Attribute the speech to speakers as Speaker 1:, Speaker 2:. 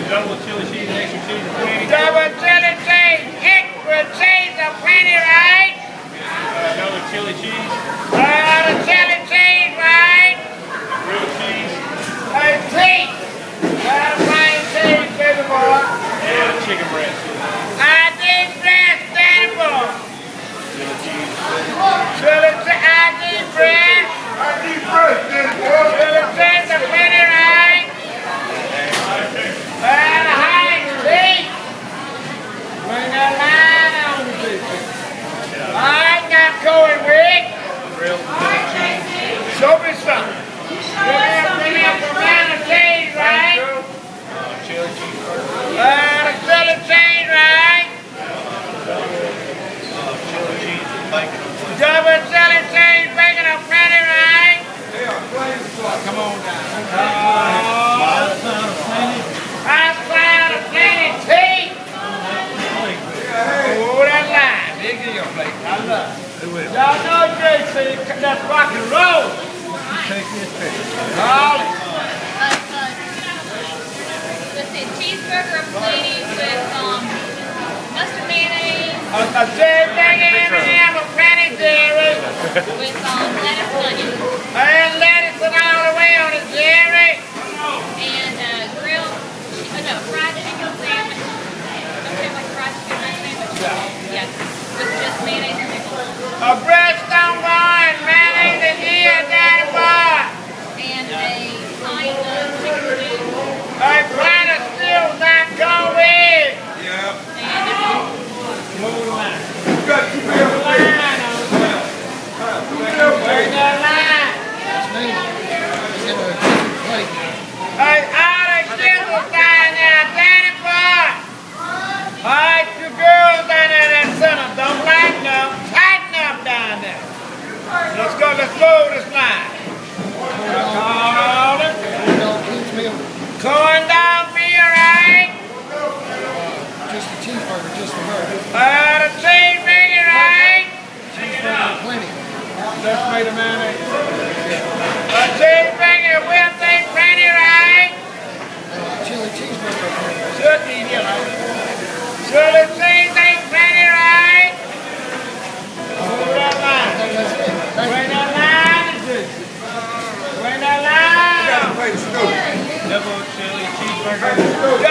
Speaker 1: Double chili cheese and extra cheese and plenty.
Speaker 2: Double chili cheese, extra cheese and plenty, right?
Speaker 1: Double chili cheese.
Speaker 2: The chili cheese, right?
Speaker 1: Grilled cheese.
Speaker 2: Hey, cheese. Plain cheese, baby boy.
Speaker 1: And chicken breast.
Speaker 2: I did breast, daddy boy.
Speaker 1: Chili cheese.
Speaker 2: Chili cheese, I did breast. Chili cheese and plenty, right? And a high cheese. Bring that line on the people. I got going with
Speaker 1: Grilled cheese.
Speaker 2: show me something. Bring me up a man of cheese, right?
Speaker 1: Chili cheeseburger.
Speaker 2: The chili cheese, right?
Speaker 1: Chili cheese and bacon.
Speaker 2: Double chili cheese, bacon and plenty, right?
Speaker 1: Come on down.
Speaker 2: I found a plenty tea. Oh, that line. Big deal, plate. I love it. Y'all know JC, that's rock and roll.
Speaker 1: Take this picture.
Speaker 2: All it.
Speaker 3: Let's see, cheeseburger plenty with mustard mayonnaise,
Speaker 2: A cheese bacon and a plenty Jerry.
Speaker 3: with lettuce and onion,
Speaker 2: And lettuce and all the way on it, Jerry.
Speaker 3: and grilled, fried chicken sandwich. Don't you have like fried chicken sandwich? Yes, with just mayonnaise and pickles.
Speaker 2: A breadstone bun, mayonnaise and here, daddy boy.
Speaker 3: And a pint of chicken stew.
Speaker 2: A pint of stew, not go with.
Speaker 3: And
Speaker 2: Move the line. Move the line on it. Bring that line. Hey, all the kids down there, daddy boy. All right, you girls down there in that center, don't lighten up, tighten up down there. Let's go, let's load this line. Call it. Corn dog meal, right?
Speaker 4: Just a cheeseburger, just for her.
Speaker 2: The cheese bacon, right?
Speaker 4: Cheeseburger, plenty.
Speaker 2: Let's make the mayonnaise. A cheese bacon with a plenty, right?
Speaker 4: Chili cheeseburger, plenty.
Speaker 2: Should be here, right? Chili cheese ain't plenty, right? Move that line. Bring that line, bring that line.
Speaker 1: Double chili cheeseburger.